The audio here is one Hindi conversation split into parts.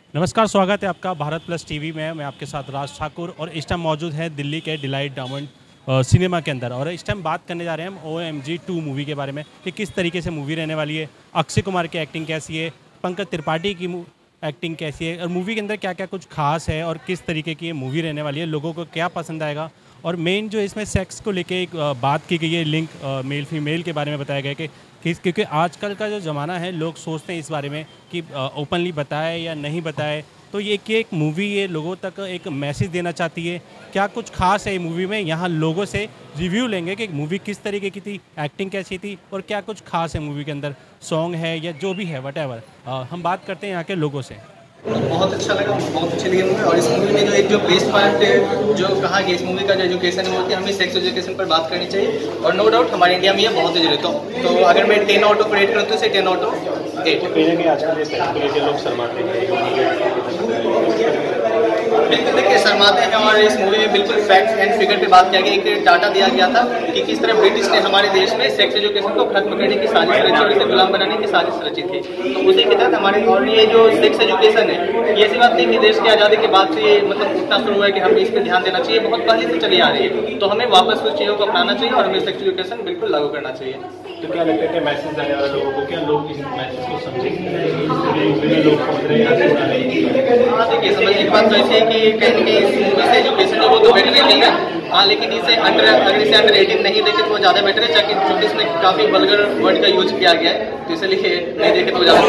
नमस्कार, स्वागत है आपका भारत प्लस टीवी में। मैं आपके साथ राज ठाकुर और इस टाइम मौजूद है दिल्ली के डिलाइट डायमंड सिनेमा के अंदर। और इस टाइम बात करने जा रहे हैं हम OMG 2 मूवी के बारे में कि किस तरीके से मूवी रहने वाली है, अक्षय कुमार की एक्टिंग कैसी है, पंकज त्रिपाठी की एक्टिंग कैसी है और मूवी के अंदर क्या क्या कुछ खास है और किस तरीके की ये मूवी रहने वाली है, लोगों को क्या पसंद आएगा। और मेन जो इसमें सेक्स को लेके एक बात की गई है, लिंक मेल फीमेल के बारे में बताया गया है कि क्योंकि आजकल का जो ज़माना है लोग सोचते हैं इस बारे में कि ओपनली बताए या नहीं बताए। तो ये कि एक मूवी ये लोगों तक एक मैसेज देना चाहती है, क्या कुछ खास है ये मूवी में, यहाँ लोगों से रिव्यू लेंगे कि मूवी किस तरीके की थी, एक्टिंग कैसी थी और क्या कुछ खास है मूवी के अंदर, सॉन्ग है या जो भी है वटेवर। हम बात करते हैं यहाँ के लोगों से। बहुत अच्छा लगा, बहुत अच्छी लगी मूवी। और इस मूवी में जो एक जो बेस्ट पार्ट जो कहा कि इस मूवी का जो एजुकेशन है वो हमें सेक्स एजुकेशन पर बात करनी चाहिए। और नो डाउट हमारे इंडिया में ये बहुत जरूरत है। तो अगर मैं 10 आउट ऑफ रेट करूँ तो इसे 10 आउट ऑफ 8। लोग शर्माते बिल्कुल देखिए शर्माते हैं। और इस मूवी में बिल्कुल फैक्ट एंड फिगर पे बात किया गया, एक डाटा दिया गया था कि किस तरह ब्रिटिश ने हमारे देश में सेक्स एजुकेशन को खत्म करने की साजिश रची और इसे गुलाम बनाने की साजिश रची थी। तो उसी के तहत हमारे और ये जो सेक्स एजुकेशन है, ये ऐसी बात नहीं कि देश की आज़ादी के बाद से ये मतलब उठना शुरू हुआ है कि हमें इस पर ध्यान देना चाहिए, बहुत पहले से चली आ रही है। तो हमें वापस कुछ चीज़ों को अपनाना चाहिए और हमें सेक्स एजुकेशन बिल्कुल लागू करना चाहिए। तो क्या लगता है कि मैसेज आने वाले लोगों को, क्या लोग इस मैसेज को समझेंगे? लोग समझ रहे हैं। हाँ देखिए, समझने की बात तो ऐसी है कि कहीं ना कहीं इस एजुकेशन जो वो तो बेटर नहीं है। हाँ लेकिन इसे अगर इसे अंडर 18 नहीं देखे तो वो ज़्यादा बेटर है, ताकि क्योंकि इसमें काफ़ी वल्गर वर्ड का यूज किया गया है, तो इसलिए नहीं देखे तो ज़्यादा।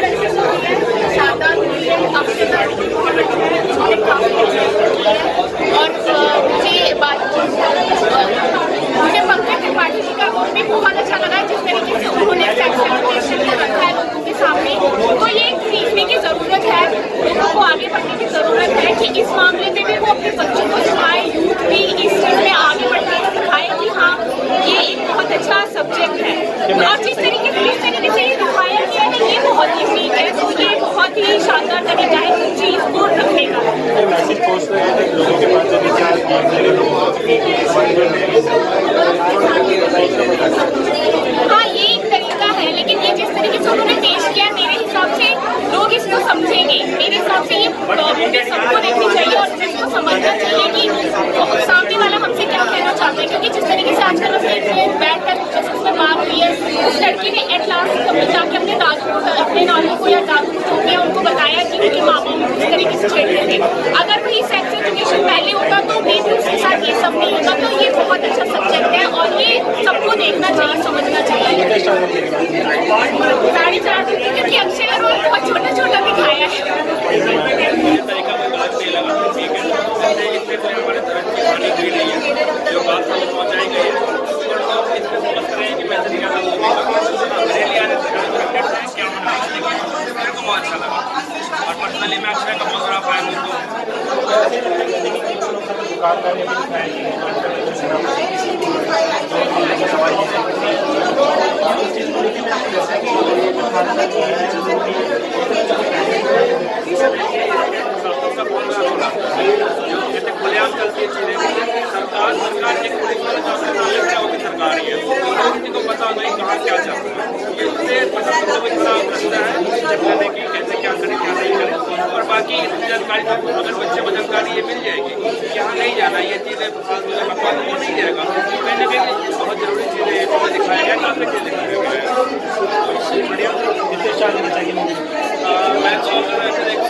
मुझे पंकज त्रिपाठी जी का रोल भी बहुत अच्छा लगा, जिस तरीके से उन्होंने सेक्स एजुकेशन को रखा है लोगों के सामने। तो ये सीखने की ज़रूरत है, लोगों को आगे बढ़ने की ज़रूरत है कि इस मामले में भी वो अपने बच्चों को सिखाए, यूथ भी इस चीज़ में आगे बढ़ने को सिखाए कि हाँ ये एक बहुत अच्छा सब्जेक्ट है। और जिस तरीके से ये दिखाया गया है ये बहुत यूनिक है, तो ये बहुत ही शानदार तरीका है उस चीज़ को रखने का। लोगों के पास हाँ ये एक तरीका है, लेकिन ये जिस तरीके से उन्होंने पेश किया मेरे हिसाब से लोग इसको समझेंगे। मेरे हिसाब से ये मुझे सबको देखनी चाहिए और जिसको समझना चाहिए कि सामने वाला हमसे क्या कहना चाहता है। क्योंकि जिस तरीके से आजकल हम देख रहे हैं बैड टच जैसे उसमें बात हुई है, उस लड़की ने एट लास्ट जाके अपने नानू को या दादू को जो भी उनको बताया कि उनके माँ बाप इस तरीके से छेड़ रहे थे। अगर वही सेक्स एजुकेशन पहले होता तो मे भी उसके साथ ये सब नहीं होता। तो ये बहुत अच्छा सब्जेक्ट है और ये सबको देखना चाहिए, समझना चाहिए। 4.5 क्योंकि अक्षय का रोल बहुत छोटा छोटा दिखाया सरकार ही है, किसी को पता नहीं कहाँ क्या चल रहा है। इससे कैसे क्या करें क्या नहीं करें। और बाकी जानकारी तो अगर बच्चे को जानकारी ये मिल जाएगी यहाँ नहीं जाना, ये चीज़ें वो नहीं जाएगा। कहीं ना कहीं बहुत जरूरी चीज़ें दिखाया गया, काफ़ी चीज़ें दिखाया गया है। बढ़िया मैं तो